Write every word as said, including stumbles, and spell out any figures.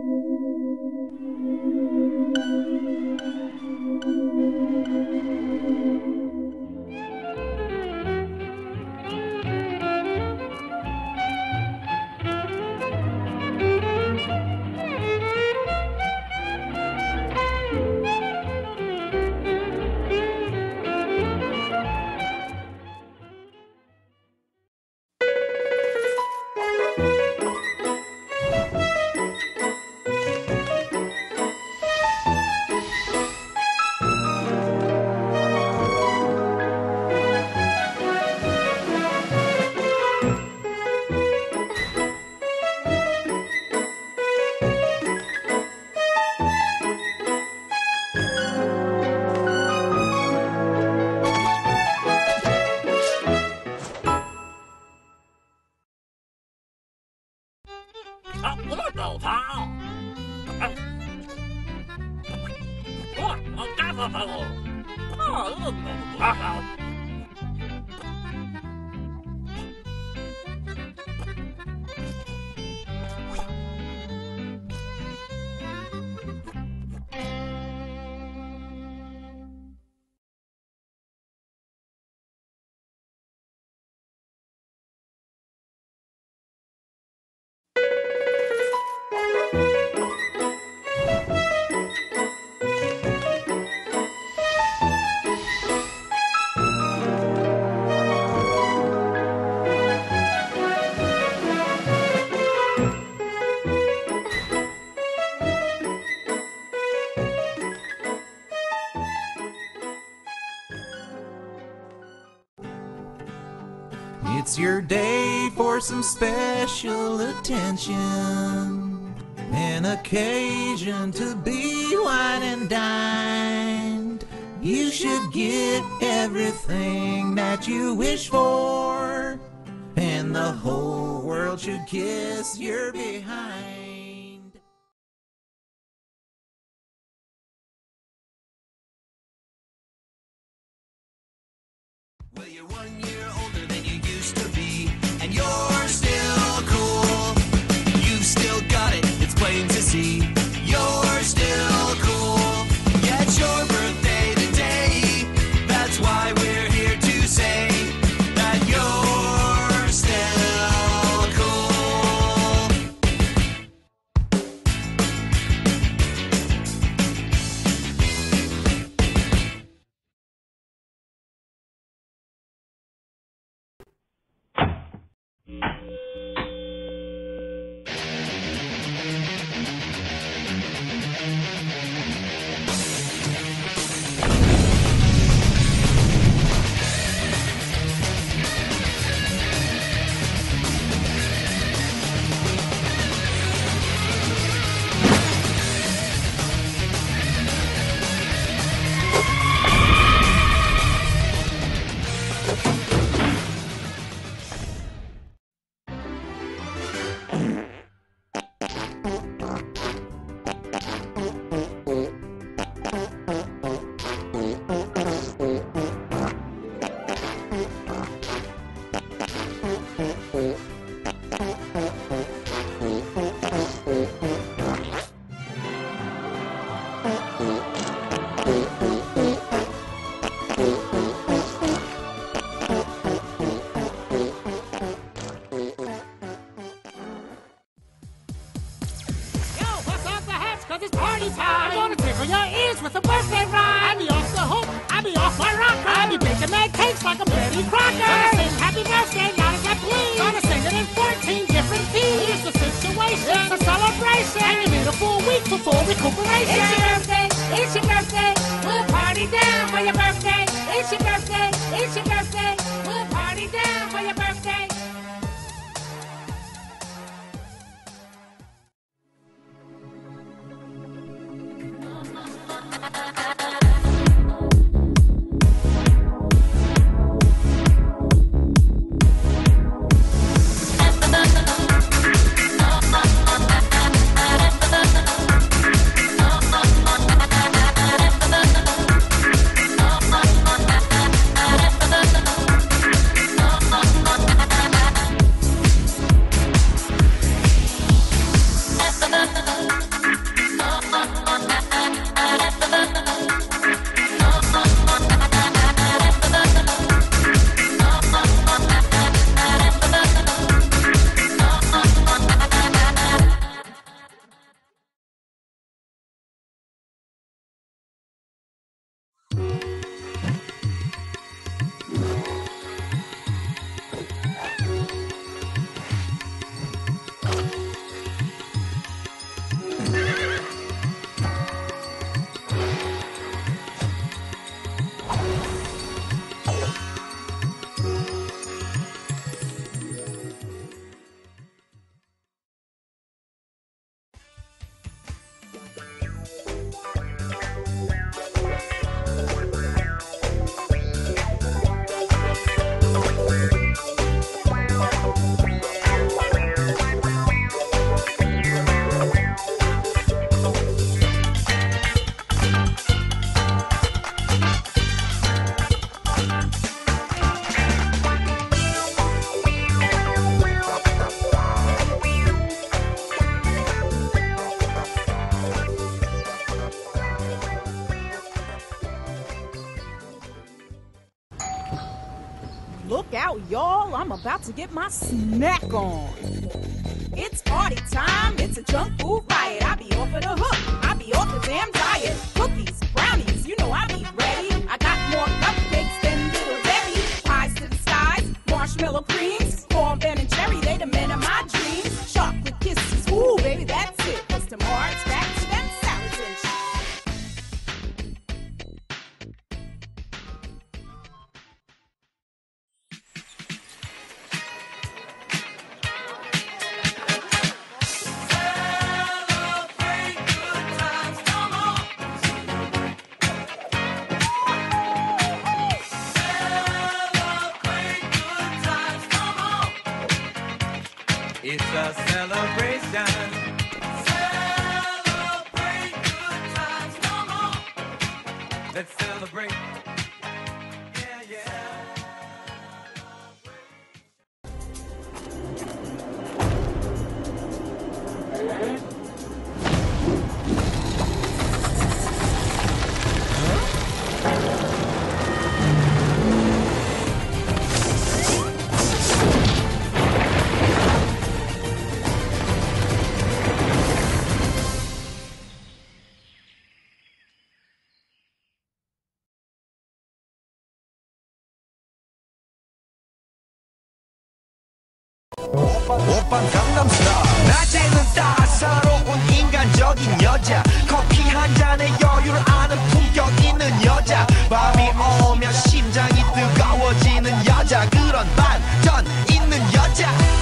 It's your day for some special attention, an occasion to be wine and dined. You should get everything that you wish for, and the whole world should kiss your behind. Well, you're one year older than you used to be, and you're still cool. You've still got it, it's plain to see. You're still cool. Yeah, it's your birthday today. That's why we're here to say that you're still cool. Cause it's party time. I'm gonna tickle your ears with a birthday rhyme. I be off the hook, I be off my rocker. I be baking mad cakes like a Betty Crocker. Gonna sing happy birthday, not as I please. Gonna sing it in fourteen different keys. It's a situation, it's a celebration. And you need a full week before recuperation. It's your birthday, it's your birthday. We'll party down for your birthday. It's your birthday, it's your birthday. We'll party down for your birthday. Mama. Look out, y'all, I'm about to get my snack on. It's party time, it's a junk food riot. I be off of the hook, I be off the damn diet. Cookies, brownies, you know I be ready. I got more cupcakes than little Debbie. Pies to the skies, marshmallow creams, corn, Ben and Jerry, they the men of my dreams. Chocolate kisses, ooh, baby, that's it. Cause tomorrow it's back to them salads and shit. It's a celebration. Celebrate good times, come on. Let's celebrate. Yeah, yeah. 오빤 강남스타일 낮에는 따사로운 인간적인 여자 커피 한 잔에 여유를 아는 품격 있는 여자 밤이 오면 심장이 뜨거워지는 여자 그런 반전 있는 여자